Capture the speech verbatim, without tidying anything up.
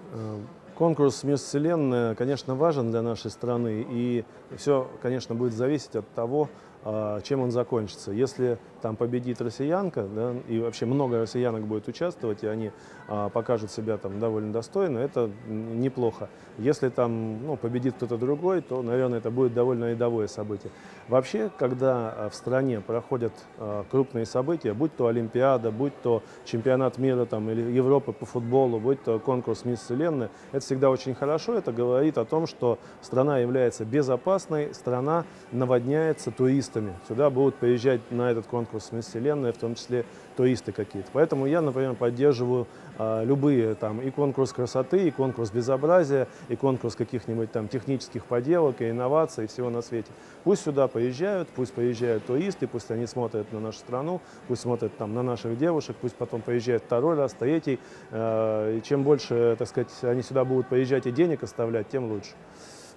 Э, Конкурс «Мисс Вселенная», конечно, важен для нашей страны, и все, конечно, будет зависеть от того, а, чем он закончится. Если там победит россиянка, да, и вообще много россиянок будет участвовать, и они а, покажут себя там довольно достойно, это н- неплохо. Если там, ну, победит кто-то другой, то, наверное, это будет довольно рядовое событие. Вообще, когда а, в стране проходят а, крупные события, будь то Олимпиада, будь то чемпионат мира там, или Европы по футболу, будь то конкурс «Мисс Вселенная», это всегда очень хорошо. Это говорит о том, что страна является безопасной, страна наводняется туристами. Сюда будут приезжать на этот конкурс «Мисс Вселенная», в том числе туристы какие-то. Поэтому я, например, поддерживаю а, любые там и конкурс красоты, и конкурс безобразия, и конкурс каких-нибудь там технических поделок, и инноваций, и всего на свете. Пусть сюда поезжают, пусть поезжают туристы, пусть они смотрят на нашу страну, пусть смотрят там на наших девушек, пусть потом поезжают второй раз, третий. Э, и чем больше, так сказать, они сюда будут поезжать и денег оставлять, тем лучше.